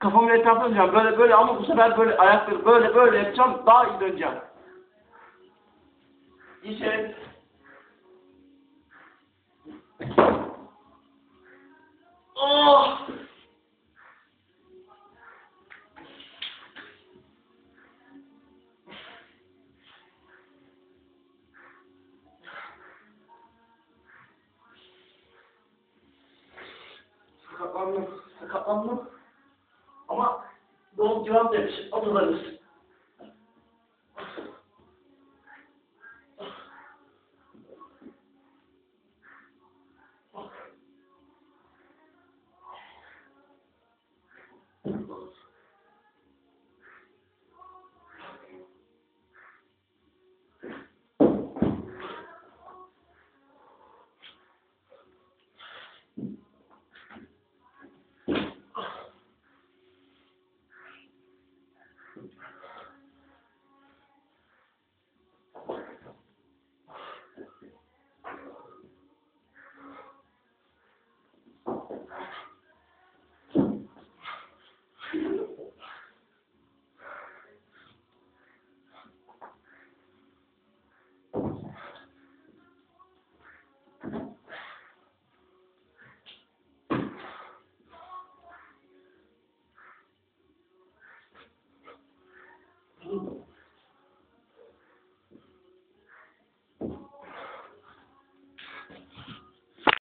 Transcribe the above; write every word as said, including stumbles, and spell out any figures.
Kafamın etrafına döneceğim. Böyle böyle ama bu sefer böyle ayakları böyle böyle yapacağım. Daha iyi döneceğim. İşe. Oh! Sakatlandım. Sakatlandım. Ama doğum cevap demiş. Oturlarız.